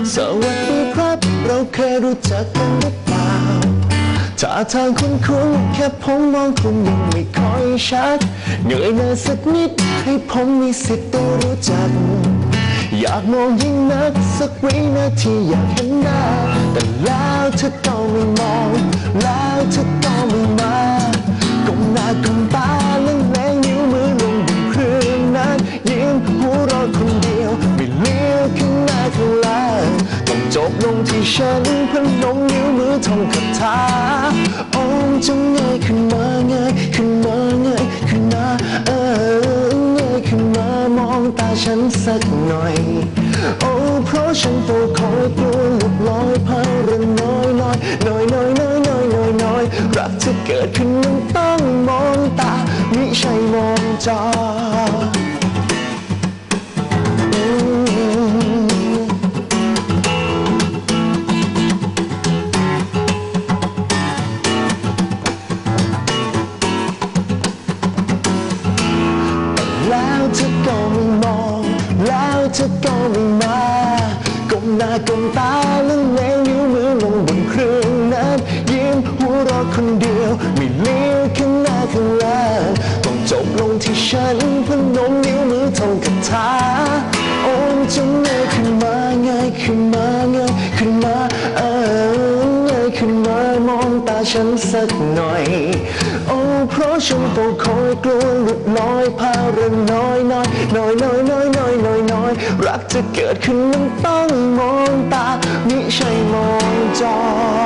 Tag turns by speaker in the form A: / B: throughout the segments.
A: สวัสดีครับเราเคยรู้จักกันหรือเปล่าท่าทางคุ้นๆแค่ผมมองคุณยังไม่ค่อยชัดเหนื่อยหน่อยสักนิดให้ผมมีสิทธิ์ได้รู้จักอยากมองยิ่งนักสักวินาทีอยากเห็นหน้าแต่แล้วเธอก็ไม่มองแล้วเธอก็ไม่มาก้มหน้าก้มตาแล้วแรงนิ้วมือลงบนเครื่องนั้นยิ้มหัวเราะคนเดียวไม่เลี้ยวข้างหน้าข้างหลังต้องจบลงที่ฉันพนมนิ้วมือท่องคาถาโอ้จงเงยขึ้นมาเงยขึ้นมาเงยขึ้นมาเงยขึ้นมามองตาฉันสักหน่อยโอ้เพราะฉันตัวคอยกลัวหลุดลอยพาระน้อยน้อยน้อยน้อยน้อยน้อยน้อยน้อยรักจะเกิดขึ้นมันต้องมองตามิใช่มองจอแล้วเธอก็ไม่มองแล้วเธอก็ไม่มาก้มหน้าก้มตาแล้วแรงนิ้วมือลงบนเครื่องนั้นยิ้มหัวเราะคนเดียวไม่เลี้ยวข้างหน้าข้างหลังต้องจบลงที่ฉันพนมนิ้วมือท่องคาถาโอ้จงเงยขึ้นมาเงยขึ้นมาเงยขึ้นมาเงยขึ้นมามองตาฉันสักหน่อยโอ้เพราะฉันต้องคอยกลัวหลุดลอยพาระน้อยน้อยน้อยน้อยน้อยน้อยน้อยน้อยรักจะเกิดขึ้นมันต้องมองตามิใช่มองจอ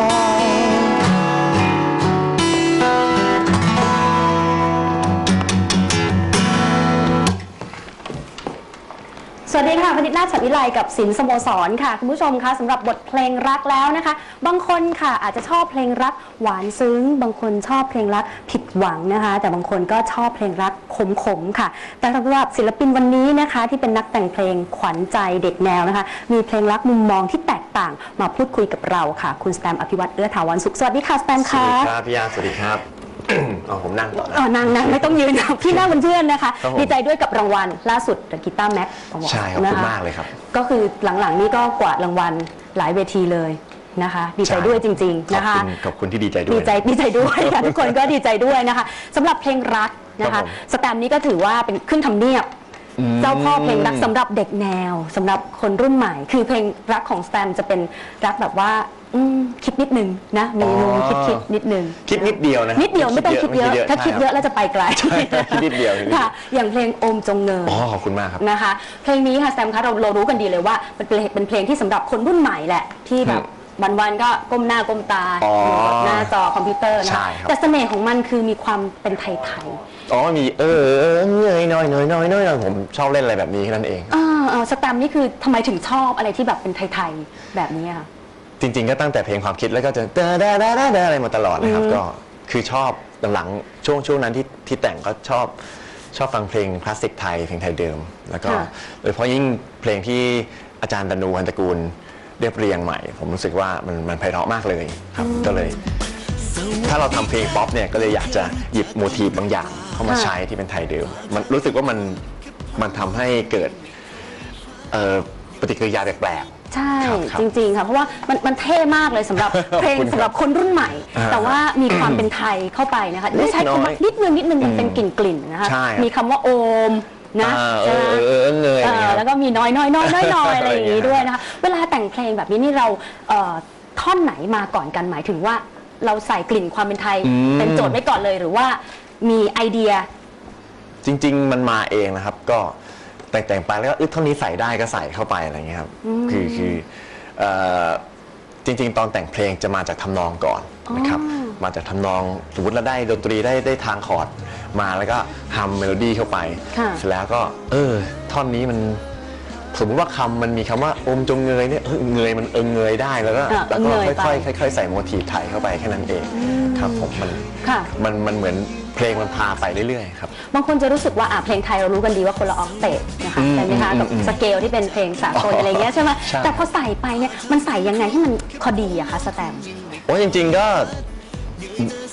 B: สวัสดีค่ะพนิษฐ์นาถ ฉัตรวิไลกับศิลป์สโมสรค่ะคุณผู้ชมคะสำหรับบทเพลงรักแล้วนะคะบางคนค่ะอาจจะชอบเพลงรักหวานซึ้งบางคนชอบเพลงรักผิดหวังนะคะแต่บางคนก็ชอบเพลงรักขมๆค่ะแต่สำหรับศิลปินวันนี้นะคะที่เป็นนักแต่งเพลงขวัญใจเด็กแนวนะคะมีเพลงรักมุมมองที่แตกต่างมาพูดคุยกับเราค่ะคุณสแตมอภิวัตรเอื้อถาวรสุขสวัสดีค่ะสแตมค่ะ
A: สวัสดีครับพี่ยาสวัสดีครับผมนั่งต่อ
B: นั่งไม่ต้องยืนพี่นั่งเป็นเพื่อนนะคะดีใจด้วยกับรางวัลล่าสุดกีตาร์แม็ก
A: ใช่ขอบคุณมากเลยครับ
B: ก็คือหลังๆนี้ก็กวาดรางวัลหลายเวทีเลยนะคะดีใจด้วยจริงๆนะคะ
A: ขอบคุณที่ดีใจด้วย
B: ดีใจด้วยค่ะทุกคนก็ดีใจด้วยนะคะสำหรับเพลงรักนะคะสแตมนี้ก็ถือว่าเป็นขึ้นทำเนียบเจ้าพ่อเพลงรักสำหรับเด็กแนวสำหรับคนรุ่นใหม่คือเพลงรักของสแตมจะเป็นรักแบบว่าคิดนิดนึงนะมีมุมคิดนิดนึง
A: คิดนิดเดียวนะ
B: นิดเดียวไม่ต้องคิดเยอะถ้าคิดเยอะแล้วจะไปไกล
A: คิดนิดเดียว
B: ค่ะอย่างเพลงโอมจงเงย
A: ขอบคุณมากครับ
B: นะคะเพลงนี้ค่ะแซมคะเรารู้กันดีเลยว่าเป็นเพลงที่สำหรับคนรุ่นใหม่แหละที่แบบวันๆก็ก้มหน้าก้มตาอยู่กับหน้าจอคอมพิวเตอร์นะแต่เสน่ห์ของมันคือมีความเป็นไทย
A: มีเงยน้อยผมชอบเล่นอะไรแบบนี้นั่นเอง
B: สแตมนี่คือทำไมถึงชอบอะไรที่แบบเป็นไทยๆแบบนี้ค่ะ
A: จริงๆก็ตั้งแต่เพลงความคิดแล้วก็จะอะไรมาตลอดนะครับก็คือชอบหลังๆช่วงนั้นที่แต่งก็ชอบฟังเพลงคลาสสิกไทยเพลงไทยเดิมแล้วก็โดยเฉพาะยิ่งเพลงที่อาจารย์ดนูฮันตกูลเรียบเรียงใหม่ผมรู้สึกว่ามันไพเราะมากเลยครับก็เลยถ้าเราทำเพลงป๊อปเนี่ยก็เลยอยากจะหยิบโมทีฟบางอย่างเข้ามาใช้ที่เป็นไทยเดิมมันรู้สึกว่ามันทำให้เกิดปฏิกิริยาแปลก
B: ใช่จริงๆค่ะเพราะว่ามันเท่มากเลยสำหรับเพลงสำหรับคนรุ่นใหม่แต่ว่ามีความเป็นไทยเข้าไปนะคะไม่ใช่คำว่านิดนึงมันเป็นกลิ่นนะคะมีคำว่าโอมนะ
A: เงย
B: แล้วก็มีน้อยอะไรอย่างนี้ด้วยนะคะเวลาแต่งเพลงแบบนี้นี่เราท่อนไหนมาก่อนกันหมายถึงว่าเราใส่กลิ่นความเป็นไทยเป็นโจทย์ไว้ก่อนเลยหรือว่ามีไอเดีย
A: จริงๆมันมาเองนะครับก็แต่งไปแล้วก็เท่านี้ใส่ได้ก็ใส่เข้าไปอะไรเงี้ยครับคือจริงๆตอนแต่งเพลงจะมาจากทำนองก่อนนะครับมาจากทำนองสมมติเราได้ดนตรีได้ทางคอร์ดมาแล้วก็ทำเมโลดี้เข้าไปเสร็จแล้วก็ท่อนนี้มันสมมติว่ามันมีคำว่าอมจงเงยเนี่ยเงยมันเงยได้แล้วก็ค่อยๆใส่โมทีฟไทยเข้าไปแค่นั้นเองครับผมมันเหมือนเพลงมันพาไปเรื่อยๆครับ
B: บางคนจะรู้สึกว่าเพลงไทยเรารู้กันดีว่าคนละออกเตจนะคะใช่ไหมคะกับสเกลที่เป็นเพลงสากลอะไรเงี้ยใช่ไหมแต่พอใส่ไปเนี่ยมันใส่ยังไงให้มันพอดีอะคะสแตม
A: จริงๆก็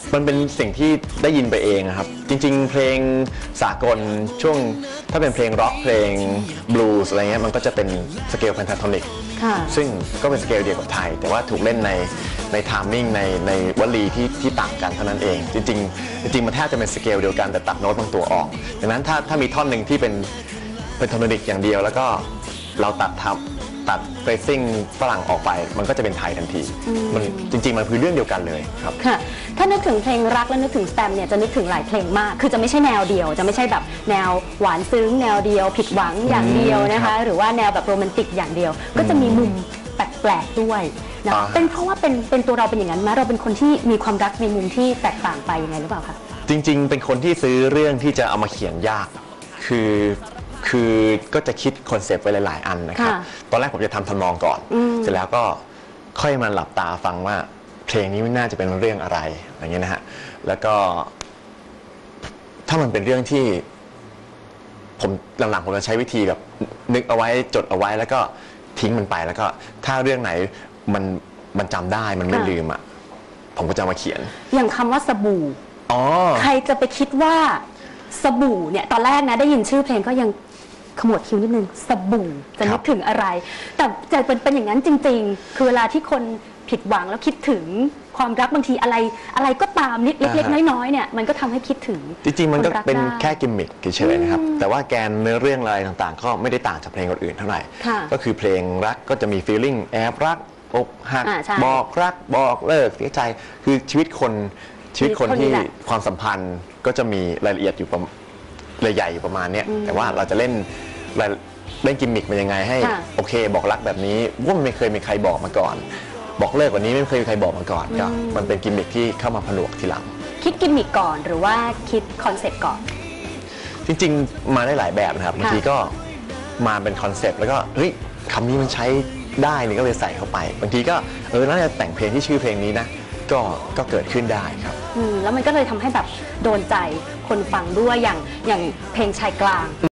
A: มันเป็นสิ่งที่ได้ยินไปเองครับจริงๆเพลงสากลช่วงถ้าเป็นเพลงร็อกเพลงบลูส์อะไรเงี้ยมันก็จะเป็นสเกลเพนทาโทนิกซึ่งก็เป็นสเกลเดียวกับไทยแต่ว่าถูกเล่นในไทมิ่งในวลีที่ต่างกันเท่านั้นเองจริงมันแทบจะเป็นสเกลเดียวกันแต่ตัดโน้ตบางตัวออกดังนั้นถ้ามีท่อนหนึ่งที่เป็นโทนิกอย่างเดียวแล้วก็เราตัดเฟรซิ่งฝรั่งออกไปมันก็จะเป็นไทยทันทีมันจริงๆมันคือเรื่องเดียวกันเลยครับ
B: ค่ะถ้านึกถึงเพลงรักและนึกถึงสแตมเนี่ยจะนึกถึงหลายเพลงมากคือจะไม่ใช่แนวเดียวจะไม่ใช่แบบแนวหวานซึ้งแนวเดียวผิดหวังอย่างเดียวนะคะหรือว่าแนวแบบโรแมนติกอย่างเดียวก็จะมีมุมแปลกๆด้วยนะเป็นเพราะว่าเป็นตัวเราเป็นอย่างนั้นไหมเราเป็นคนที่มีความรักในมุมที่แตกต่างไปยังไงหรือเปล่าคะ
A: จริงๆเป็นคนที่ซื้อเรื่องที่จะเอามาเขียนยากคือก็จะคิดคอนเซปต์ไว้หลายๆอันนะครับตอนแรกผมจะทำทำนองก่อนเสร็จแล้วก็ค่อยมาหลับตาฟังว่าเพลงนี้น่าจะเป็นเรื่องอะไรอย่างเงี้ยนะฮะแล้วก็ถ้ามันเป็นเรื่องที่ผมหลังๆผมจะใช้วิธีแบบนึกเอาไว้จดเอาไว้แล้วก็ทิ้งมันไปแล้วก็ถ้าเรื่องไหนมันจำได้มันไม่ลืมอ่ะผมก็จะมาเขียน
B: อย่างคำว่าสบู่ใครจะไปคิดว่าสบู่เนี่ยตอนแรกนะได้ยินชื่อเพลงก็ยังขมวดคิ้วนิดนึงสบู่จะนึกถึงอะไรแต่จะเป็นอย่างนั้นจริงๆคือเวลาที่คนผิดหวังแล้วคิดถึงความรักบางทีอะไรก็ตามนิดเล็กๆน้อยๆเนี่ยมันก็ทำให้คิดถึง
A: จริงๆมันก็เป็นแค่กิมมิคเฉยๆนะครับแต่ว่าแกนเนื้อเรื่องอะไรต่างๆก็ไม่ได้ต่างจากเพลงอื่นเท่าไหร่ก็คือเพลงรักก็จะมีฟีลลิ่งแอบรักอกหักบอกรักบอกเลิกเสียใจคือชีวิตคนที่ความสัมพันธ์ก็จะมีรายละเอียดอยู่ใหญ่อยู่ประมาณนี้แต่ว่าเราจะเล่นกิมมิคมันยังไงให้โอเคบอกรักแบบนี้ว่ามันไม่เคยมีใครบอกมาก่อนบอกเลิกวันนี้ไม่เคยมีใครบอกมาก่อนก็มันเป็นกิมมิคที่เข้ามาผนวกทีหลัง
B: คิดกิมมิคก่อนหรือว่าคิดคอนเซ็ปต์ก่อน
A: จริงๆมาได้หลายแบบนะครับบางทีก็มาเป็นคอนเซ็ปต์แล้วก็เฮ้ยคำนี้มันใช้ได้นี่ก็เลยใส่เข้าไปบางทีก็น่าจะแต่งเพลงที่ชื่อเพลงนี้นะก็เกิดขึ้นได้ครับ
B: แล้วมันก็เลยทำให้แบบโดนใจคนฟังด้วยอย่างเพลงชายกลาง